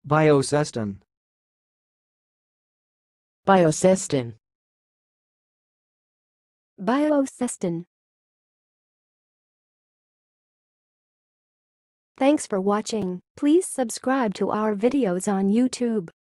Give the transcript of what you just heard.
Bioseston. Bioseston. Bioseston. Thanks for watching. Please subscribe to our videos on YouTube.